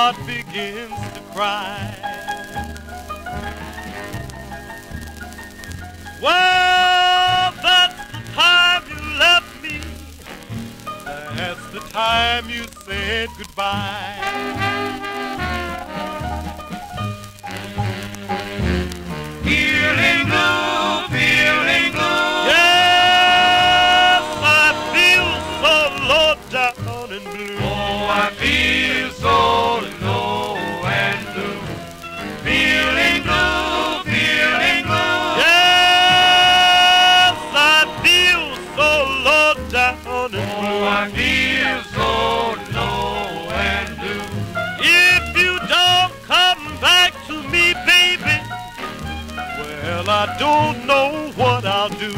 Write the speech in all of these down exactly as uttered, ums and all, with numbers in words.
heart begins to cry. Well, that's the time you left me. That's the time you said goodbye. Feeling blue, feeling blue. Yes, I feel so low down and blue. Oh, I feel so low and blue. Feeling blue, feeling blue. Yes, I feel so low down and blue. Oh, I feel so low and blue. If you don't come back to me, baby, well, I don't know what I'll do.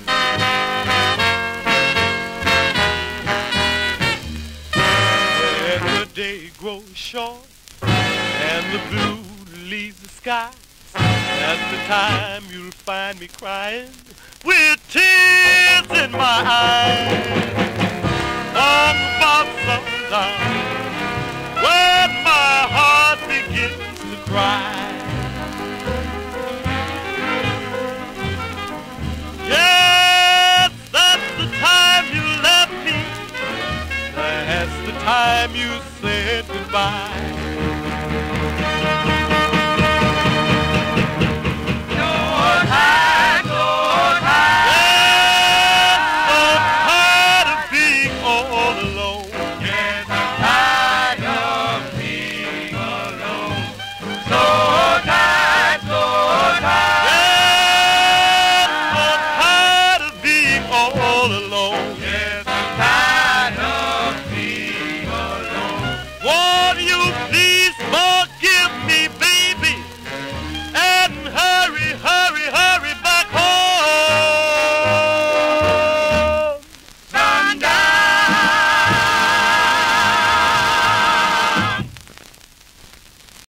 When the day grows short and the blue leaves the sky, that's the time you'll find me crying with tears in my eyes. Long about sundown, when my heart begins to cry. Yes, that's the time you left me. That's the time you said goodbye.